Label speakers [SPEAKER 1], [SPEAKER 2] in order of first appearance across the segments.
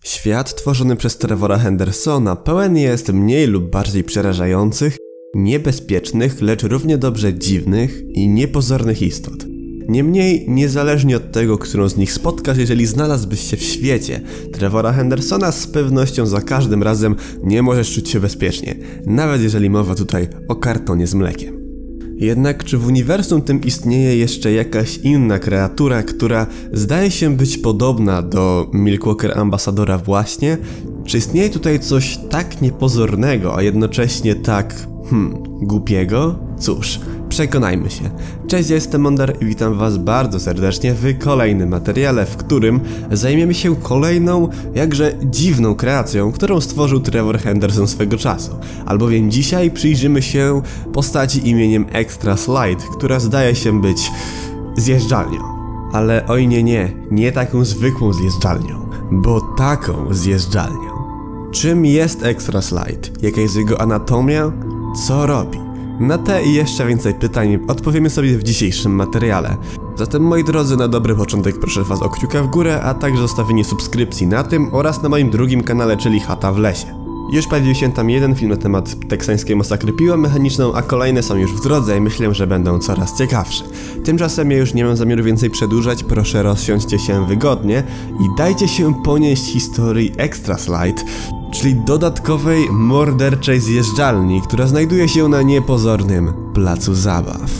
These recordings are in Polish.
[SPEAKER 1] Świat tworzony przez Trevora Hendersona pełen jest mniej lub bardziej przerażających, niebezpiecznych, lecz równie dobrze dziwnych i niepozornych istot. Niemniej, niezależnie od tego, którą z nich spotkasz, jeżeli znalazłbyś się w świecie Trevora Hendersona, z pewnością za każdym razem nie możesz czuć się bezpiecznie, nawet jeżeli mowa tutaj o kartonie z mlekiem. Jednak czy w uniwersum tym istnieje jeszcze jakaś inna kreatura, która zdaje się być podobna do Milkwalker Ambasadora właśnie? Czy istnieje tutaj coś tak niepozornego, a jednocześnie tak, głupiego? Cóż, przekonajmy się. Cześć, ja jestem Mondar i witam was bardzo serdecznie w kolejnym materiale, w którym zajmiemy się kolejną, jakże dziwną kreacją, którą stworzył Trevor Henderson swego czasu. Albowiem dzisiaj przyjrzymy się postaci imieniem Extra Slide, która zdaje się być zjeżdżalnią. Ale oj nie taką zwykłą zjeżdżalnią, bo taką zjeżdżalnią. Czym jest Extra Slide? Jaka jest jego anatomia? Co robi? Na te i jeszcze więcej pytań odpowiemy sobie w dzisiejszym materiale. Zatem moi drodzy, na dobry początek proszę was o kciuka w górę, a także zostawienie subskrypcji na tym oraz na moim drugim kanale, czyli Chata w lesie. Już pojawił się tam jeden film na temat teksańskiej masakry piłą mechaniczną, a kolejne są już w drodze i myślę, że będą coraz ciekawsze. Tymczasem ja już nie mam zamiaru więcej przedłużać, proszę rozsiądźcie się wygodnie i dajcie się ponieść historii Extra Slide, czyli dodatkowej morderczej zjeżdżalni, która znajduje się na niepozornym placu zabaw.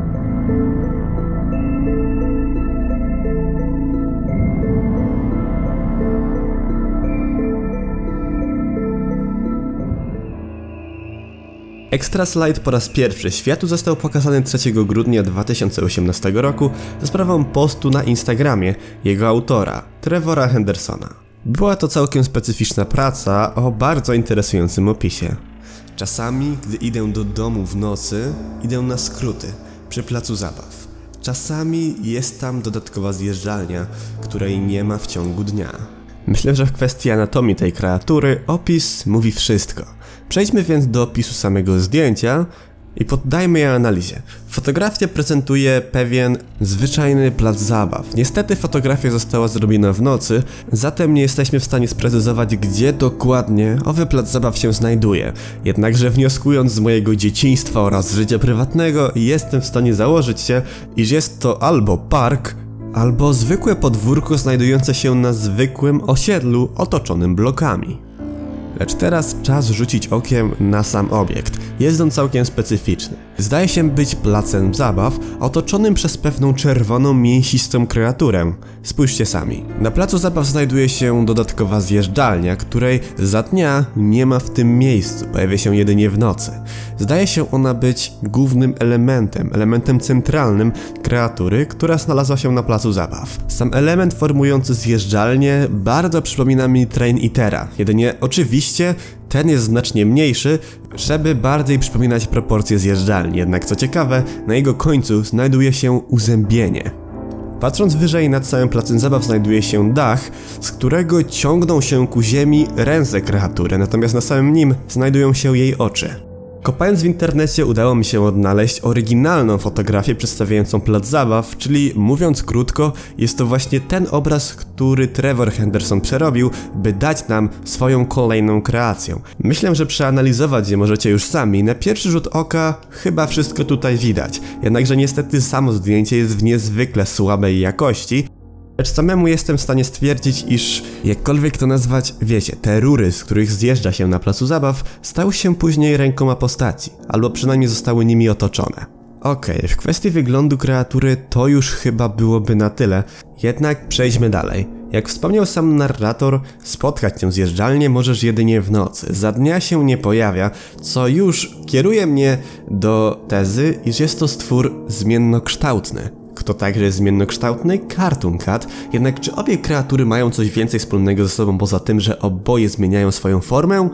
[SPEAKER 1] Extra Slide po raz pierwszy światu został pokazany 3 grudnia 2018 roku za sprawą postu na Instagramie jego autora, Trevora Hendersona. Była to całkiem specyficzna praca o bardzo interesującym opisie. Czasami, gdy idę do domu w nocy, idę na skróty przy placu zabaw. Czasami jest tam dodatkowa zjeżdżalnia, której nie ma w ciągu dnia. Myślę, że w kwestii anatomii tej kreatury opis mówi wszystko. Przejdźmy więc do opisu samego zdjęcia i poddajmy je analizie. Fotografia prezentuje pewien zwyczajny plac zabaw. Niestety fotografia została zrobiona w nocy, zatem nie jesteśmy w stanie sprecyzować, gdzie dokładnie owy plac zabaw się znajduje. Jednakże wnioskując z mojego dzieciństwa oraz życia prywatnego, jestem w stanie założyć się, iż jest to albo park, albo zwykłe podwórko znajdujące się na zwykłym osiedlu otoczonym blokami. Lecz teraz czas rzucić okiem na sam obiekt. Jest on całkiem specyficzny. Zdaje się być placem zabaw otoczonym przez pewną czerwoną, mięsistą kreaturę. Spójrzcie sami. Na placu zabaw znajduje się dodatkowa zjeżdżalnia, której za dnia nie ma w tym miejscu, pojawia się jedynie w nocy. Zdaje się ona być głównym elementem centralnym kreatury, która znalazła się na placu zabaw. Sam element formujący zjeżdżalnię bardzo przypomina mi Train Eatera, jedynie oczywiście ten jest znacznie mniejszy, żeby bardziej przypominać proporcje zjeżdżalni, jednak co ciekawe, na jego końcu znajduje się uzębienie. Patrząc wyżej nad całym placem zabaw znajduje się dach, z którego ciągną się ku ziemi ręce kreatury, natomiast na samym nim znajdują się jej oczy. Kopając w internecie udało mi się odnaleźć oryginalną fotografię przedstawiającą plac zabaw, czyli mówiąc krótko, jest to właśnie ten obraz, który Trevor Henderson przerobił, by dać nam swoją kolejną kreację. Myślę, że przeanalizować je możecie już sami. Na pierwszy rzut oka chyba wszystko tutaj widać, jednakże niestety samo zdjęcie jest w niezwykle słabej jakości. Lecz samemu jestem w stanie stwierdzić, iż jakkolwiek to nazwać, wiecie, te rury, z których zjeżdża się na placu zabaw, stały się później rękoma postaci, albo przynajmniej zostały nimi otoczone. Okej, w kwestii wyglądu kreatury to już chyba byłoby na tyle, jednak przejdźmy dalej. Jak wspomniał sam narrator, spotkać tę zjeżdżalnię możesz jedynie w nocy, za dnia się nie pojawia, co już kieruje mnie do tezy, iż jest to stwór zmiennokształtny. Kto także jest zmiennokształtny? Cartoon Cat. Jednak czy obie kreatury mają coś więcej wspólnego ze sobą poza tym, że oboje zmieniają swoją formę?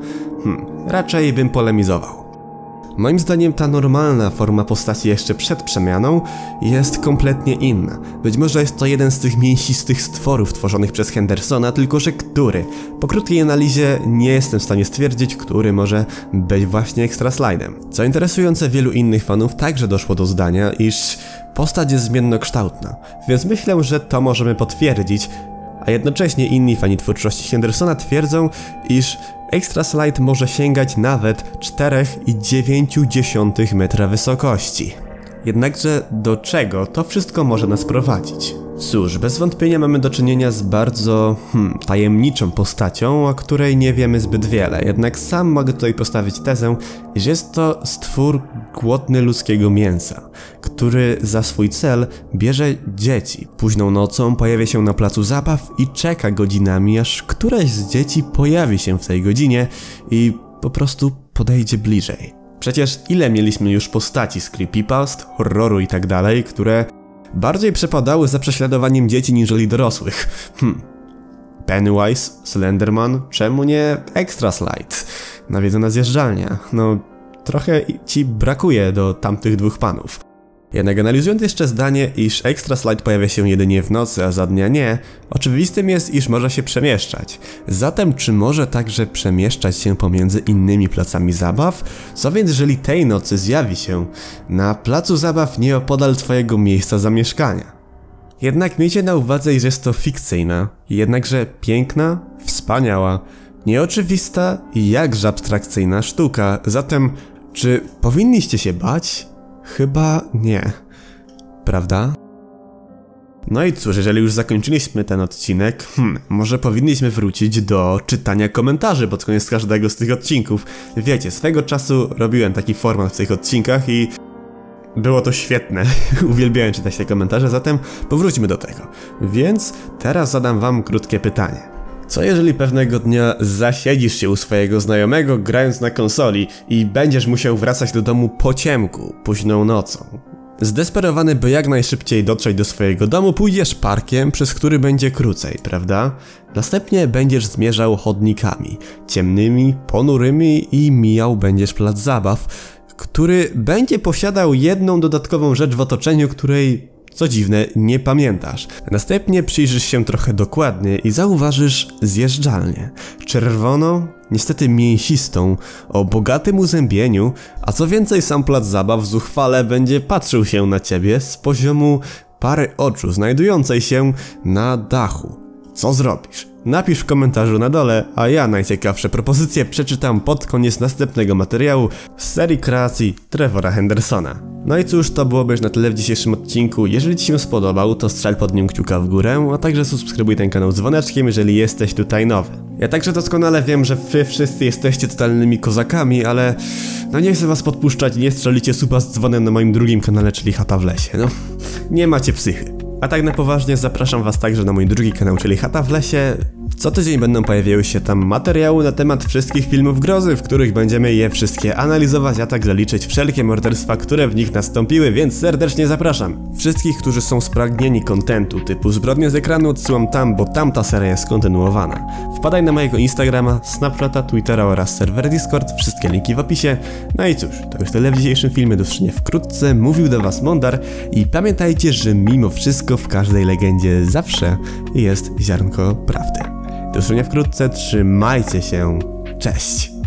[SPEAKER 1] Raczej bym polemizował. Moim zdaniem ta normalna forma postaci jeszcze przed przemianą jest kompletnie inna. Być może jest to jeden z tych mięsistych stworów tworzonych przez Hendersona, tylko że który? Po krótkiej analizie nie jestem w stanie stwierdzić, który może być właśnie Extra Slide'em. Co interesujące, wielu innych fanów także doszło do zdania, iż postać jest zmiennokształtna, więc myślę, że to możemy potwierdzić. a jednocześnie inni fani twórczości Hendersona twierdzą, iż Extra Slide może sięgać nawet 4,9 metra wysokości. Jednakże do czego to wszystko może nas prowadzić? Cóż, bez wątpienia mamy do czynienia z bardzo tajemniczą postacią, o której nie wiemy zbyt wiele. Jednak sam mogę tutaj postawić tezę, iż jest to stwór głodny ludzkiego mięsa, który za swój cel bierze dzieci. Późną nocą pojawia się na placu zabaw i czeka godzinami, aż któreś z dzieci pojawi się w tej godzinie i po prostu podejdzie bliżej. Przecież ile mieliśmy już postaci z creepypast, horroru i tak dalej, które bardziej przepadały za prześladowaniem dzieci niżeli dorosłych. Pennywise, Slenderman, czemu nie Extra Slide? Nawiedzona zjeżdżalnia. No, trochę ci brakuje do tamtych dwóch panów. Jednak analizując jeszcze zdanie, iż Extra Slide pojawia się jedynie w nocy, a za dnia nie, oczywistym jest, iż może się przemieszczać. Zatem czy może także przemieszczać się pomiędzy innymi placami zabaw? Co więc jeżeli tej nocy zjawi się na placu zabaw nieopodal twojego miejsca zamieszkania? Jednak miejcie na uwadze, iż jest to fikcyjna, jednakże piękna, wspaniała, nieoczywista i jakże abstrakcyjna sztuka. Zatem czy powinniście się bać? Chyba nie. Prawda? No i cóż, jeżeli już zakończyliśmy ten odcinek, może powinniśmy wrócić do czytania komentarzy pod koniec każdego z tych odcinków. Wiecie, swego czasu robiłem taki format w tych odcinkach i było to świetne. Uwielbiałem czytać te komentarze, zatem powróćmy do tego. Więc teraz zadam wam krótkie pytanie. Co jeżeli pewnego dnia zasiedzisz się u swojego znajomego grając na konsoli i będziesz musiał wracać do domu po ciemku, późną nocą? Zdesperowany, by jak najszybciej dotrzeć do swojego domu, pójdziesz parkiem, przez który będzie krócej, prawda? Następnie będziesz zmierzał chodnikami, ciemnymi, ponurymi i mijał będziesz plac zabaw, który będzie posiadał jedną dodatkową rzecz w otoczeniu, której, co dziwne, nie pamiętasz. Następnie przyjrzysz się trochę dokładnie i zauważysz zjeżdżalnię. Czerwoną, niestety mięsistą, o bogatym uzębieniu, a co więcej sam plac zabaw zuchwale będzie patrzył się na ciebie z poziomu pary oczu znajdującej się na dachu. Co zrobisz? Napisz w komentarzu na dole, a ja najciekawsze propozycje przeczytam pod koniec następnego materiału z serii kreacji Trevora Hendersona. No i cóż, to byłoby już na tyle w dzisiejszym odcinku. Jeżeli ci się spodobał, to strzel pod nim kciuka w górę, a także subskrybuj ten kanał z dzwoneczkiem, jeżeli jesteś tutaj nowy. Ja także doskonale wiem, że wy wszyscy jesteście totalnymi kozakami, ale no nie chcę was podpuszczać, nie strzelicie suba z dzwonem na moim drugim kanale, czyli Chata w lesie, no. Nie macie psychy. A tak na poważnie zapraszam was także na mój drugi kanał, czyli Chata w lesie. Co tydzień będą pojawiały się tam materiały na temat wszystkich filmów grozy, w których będziemy je wszystkie analizować, a także liczyć wszelkie morderstwa, które w nich nastąpiły, więc serdecznie zapraszam. Wszystkich, którzy są spragnieni kontentu typu zbrodnie z ekranu, odsyłam tam, bo tamta seria jest kontynuowana. Wpadaj na mojego Instagrama, Snapchata, Twittera oraz serwer Discord, wszystkie linki w opisie. No i cóż, to już tyle w dzisiejszym filmie, do usłyszenia wkrótce, mówił do was Mondar i pamiętajcie, że mimo wszystko w każdej legendzie zawsze jest ziarnko prawdy. Do usłyszenia wkrótce, trzymajcie się, cześć!